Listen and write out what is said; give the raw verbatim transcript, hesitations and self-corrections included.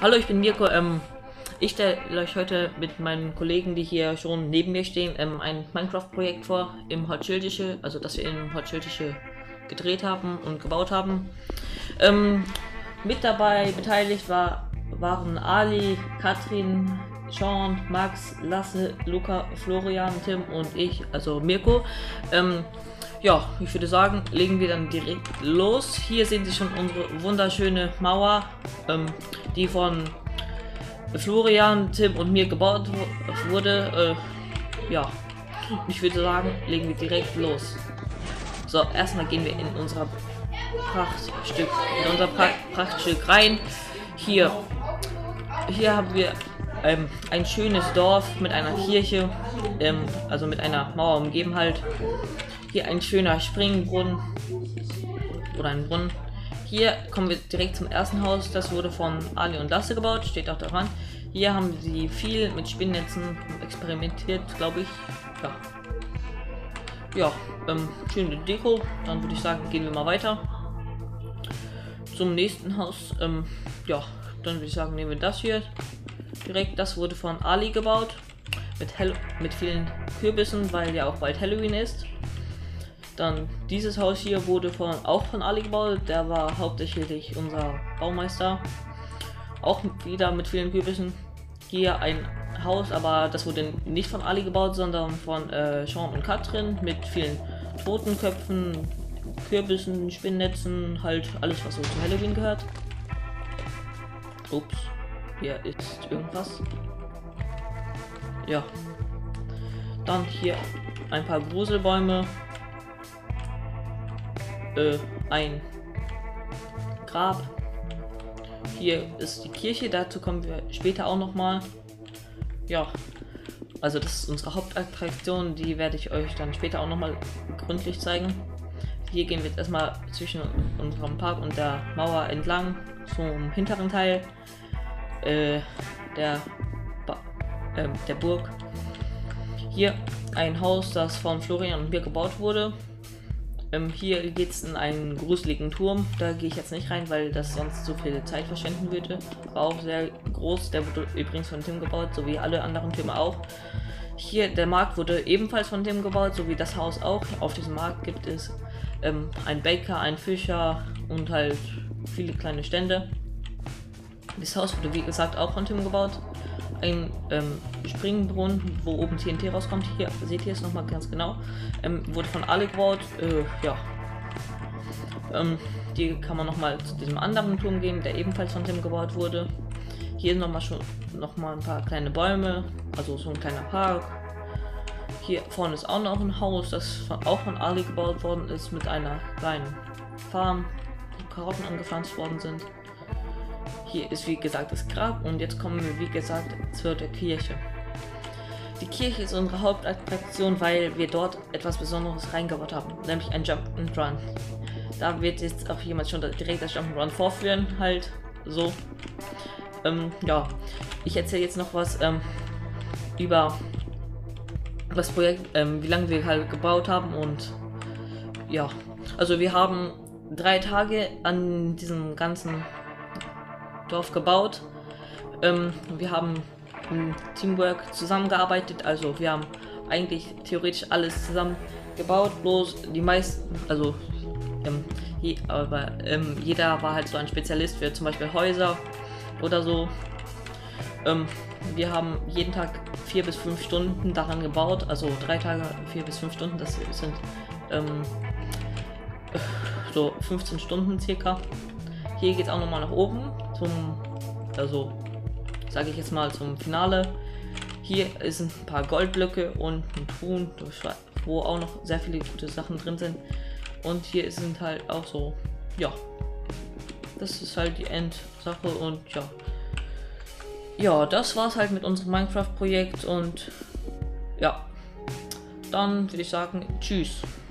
Hallo, ich bin Mirko. Ähm, ich stelle euch heute mit meinen Kollegen, die hier schon neben mir stehen, ähm, ein Minecraft-Projekt vor im Holzschildische, also das wir im Holzschildische gedreht haben und gebaut haben. Ähm, mit dabei beteiligt war, waren Ali, Katrin, Sean, Max, Lasse, Luca, Florian, Tim und ich, also Mirko. Ähm, ja, ich würde sagen, legen wir dann direkt los. Hier sehen Sie schon unsere wunderschöne Mauer, ähm, die von Florian, Tim und mir gebaut wurde. Äh, ja, ich würde sagen, legen wir direkt los. So, erstmal gehen wir in unser Prachtstück, in unser pra Prachtstück rein. Hier, hier haben wir ähm, ein schönes Dorf mit einer Kirche, ähm, also mit einer Mauer umgeben halt. Hier ein schöner Springbrunnen oder ein Brunnen. Hier kommen wir direkt zum ersten Haus. Das wurde von Ali und Lasse gebaut, steht auch daran. Hier haben sie viel mit Spinnnetzen experimentiert, glaube ich. Ja, ja ähm, schöne Deko. Dann würde ich sagen, gehen wir mal weiter zum nächsten Haus. Ähm, ja, dann würde ich sagen, nehmen wir das hier direkt. Das wurde von Ali gebaut mit, Hell mit vielen Kürbissen, weil ja auch bald Halloween ist. Dann dieses Haus hier wurde von, auch von Ali gebaut, der war hauptsächlich unser Baumeister. Auch wieder mit vielen Kürbissen. Hier ein Haus, aber das wurde nicht von Ali gebaut, sondern von äh, Sean und Katrin mit vielen Totenköpfen, Kürbissen, Spinnnetzen, halt alles, was so zu Halloween gehört. Ups, hier ist irgendwas. Ja. Dann hier ein paar Gruselbäume. Äh, ein Grab. Hier ist die Kirche, dazu kommen wir später auch noch mal. Ja, also das ist unsere Hauptattraktion, die werde ich euch dann später auch noch mal gründlich zeigen. Hier gehen wir jetzt erstmal zwischen unserem Park und der Mauer entlang zum hinteren Teil äh, der, ba äh, der Burg. Hier ein Haus, das von Florian und mir gebaut wurde. Ähm, hier geht es in einen gruseligen Turm, da gehe ich jetzt nicht rein, weil das sonst zu viel Zeit verschwenden würde. War auch sehr groß, der wurde übrigens von Tim gebaut, so wie alle anderen Türme auch. Hier, der Markt wurde ebenfalls von Tim gebaut, so wie das Haus auch. Auf diesem Markt gibt es ähm, einen Bäcker, einen Fischer und halt viele kleine Stände. Das Haus wurde wie gesagt auch von Tim gebaut. Ein ähm, Springbrunnen, wo oben T N T rauskommt. Hier seht ihr es noch mal ganz genau. Ähm, wurde von Ali gebaut. Äh, ja. Ähm, die kann man noch mal zu diesem anderen Turm gehen, der ebenfalls von Tim gebaut wurde. Hier noch mal schon noch mal ein paar kleine Bäume, also so ein kleiner Park. Hier vorne ist auch noch ein Haus, das von, auch von Ali gebaut worden ist, mit einer kleinen Farm, wo Karotten angepflanzt worden sind. Hier ist wie gesagt das Grab und jetzt kommen wir wie gesagt zur der Kirche. Die Kirche ist unsere Hauptattraktion, weil wir dort etwas Besonderes reingebaut haben, nämlich ein Jump and Run. Da wird jetzt auch jemand schon direkt das Jump and Run vorführen, halt so. Ähm, ja, ich erzähle jetzt noch was ähm, über das Projekt, ähm, wie lange wir halt gebaut haben und ja, also wir haben drei Tage an diesem ganzen Dorf gebaut. Ähm, wir haben im Teamwork zusammengearbeitet, also wir haben eigentlich theoretisch alles zusammen gebaut, bloß die meisten, also ähm, je, aber ähm, jeder war halt so ein Spezialist für zum Beispiel Häuser oder so. Ähm, wir haben jeden Tag vier bis fünf Stunden daran gebaut, also drei Tage, vier bis fünf Stunden, das sind ähm, so fünfzehn Stunden circa. Hier geht es auch noch mal nach oben zum, also sage ich jetzt mal zum Finale. Hier sind ein paar Goldblöcke und ein Truhen, wo auch noch sehr viele gute Sachen drin sind. Und hier sind halt auch so, ja, das ist halt die Endsache und ja. Ja, das war's halt mit unserem Minecraft-Projekt und ja, dann würde ich sagen, tschüss.